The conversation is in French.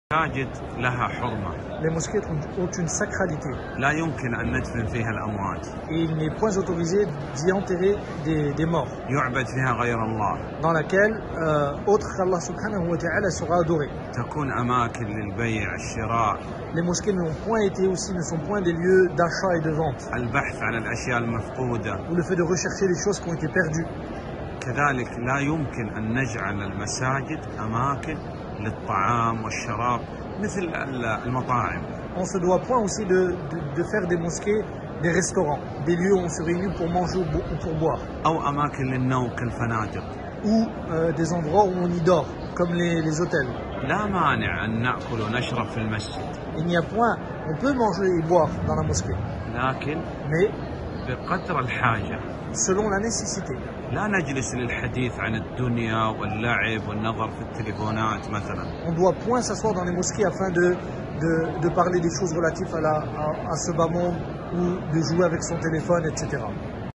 المساجد لها حرمة. Les mosquées ont une sacralité. لا يمكن أن ندفن فيها الأموات. Et il n'est point autorisé d'y enterrer des morts. يعبد فيها غير الله. Dans laquelle autre qu'Allah subhanahu wa ta'ala sera adoré. تكون أماكن للبيع الشراء. Les mosquées ne sont point des lieux d'achat et de vente. البحث عن الأشياء المفقودة. Ou le fait de rechercher les choses qui ont été perdues. كذلك لا يمكن أن نجعل المساجد أماكن للطعام والشراب مثل المطاعم. On se doit point aussi de faire des mosquées des restaurants, des lieux où on se réunit pour manger ou pour boire. أو أماكن للنوم كالفنادق. Ou des endroits où on y dort, comme les hôtels. لا مانع أن نأكل ونشرب في المسجد. Il n'y a point, on peut manger et boire dans la mosquée. لكن Mais بقدر الحاجة. selon la nécessité. لا نجلس للحديث عن الدنيا واللعب والنظر في التليفونات مثلا. On ne doit point s'asseoir dans les mosquées afin de parler des choses relatives à ce bas monde ou de jouer avec son téléphone, etc.